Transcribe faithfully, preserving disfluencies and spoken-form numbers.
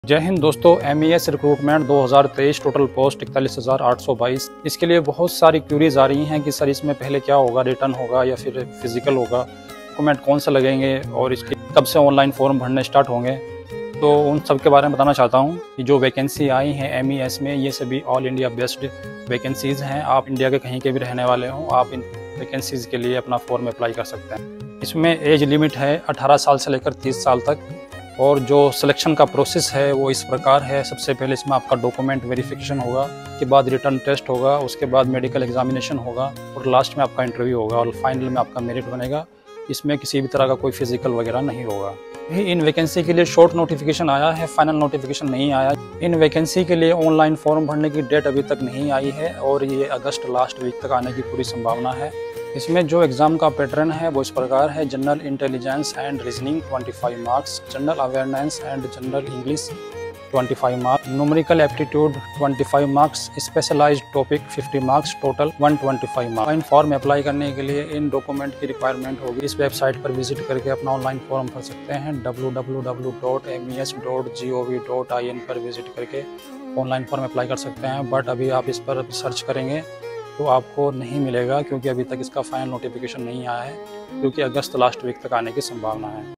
जय हिंद दोस्तों, M E S recruitment दो हज़ार तेईस टोटल पोस्ट इकतालीस हज़ार आठ सौ बाईस। इसके लिए बहुत सारी क्यूरीज आ रही हैं कि सर इसमें पहले क्या होगा, रिटर्न होगा या फिर फिजिकल होगा, डॉक्यूमेंट कौन से लगेंगे और इसके कब से ऑनलाइन फॉर्म भरने स्टार्ट होंगे। तो उन सब के बारे में बताना चाहता हूँ कि जो वैकेंसी आई हैं एम ई एस में, ये सभी ऑल इंडिया बेस्ड वैकेंसीज़ हैं। आप इंडिया के कहीं के भी रहने वाले हों, आप इन वैकेंसीज़ के लिए अपना फॉर्म अप्लाई कर सकते हैं। इसमें एज लिमिट है अठारह साल से लेकर तीस साल तक। और जो सिलेक्शन का प्रोसेस है वो इस प्रकार है। सबसे पहले इसमें आपका डॉक्यूमेंट वेरिफिकेशन होगा, उसके बाद रिटर्न टेस्ट होगा, उसके बाद मेडिकल एग्जामिनेशन होगा और लास्ट में आपका इंटरव्यू होगा और फाइनल में आपका मेरिट बनेगा। इसमें किसी भी तरह का कोई फिजिकल वगैरह नहीं होगा। इन वैकेंसी के लिए शॉर्ट नोटिफिकेशन आया है, फाइनल नोटिफिकेशन नहीं आया। इन वैकेंसी के लिए ऑनलाइन फॉर्म भरने की डेट अभी तक नहीं आई है और ये अगस्त लास्ट वीक तक आने की पूरी संभावना है। इसमें जो एग्ज़ाम का पैटर्न है वो इस प्रकार है: जनरल इंटेलिजेंस एंड रीजनिंग पच्चीस marks, general awareness and general English पच्चीस मार्क्स, न्यूमेरिकल एप्टीट्यूड पच्चीस मार्क्स, स्पेशलाइज्ड टॉपिक पचास मार्क्स, टोटल एक सौ पच्चीस मार्क्स। इन फॉर्म अप्लाई करने के लिए इन डॉक्यूमेंट की रिक्वायरमेंट होगी। इस वेबसाइट पर विजिट करके अपना ऑनलाइन फॉर्म भर सकते हैं। W W W dot M E S dot G O V dot I N पर विजिट करके ऑनलाइन फॉर्म अप्लाई कर सकते हैं। बट अभी आप इस पर सर्च करेंगे तो आपको नहीं मिलेगा, क्योंकि अभी तक इसका फाइनल नोटिफिकेशन नहीं आया है, क्योंकि अगस्त लास्ट वीक तक आने की संभावना है।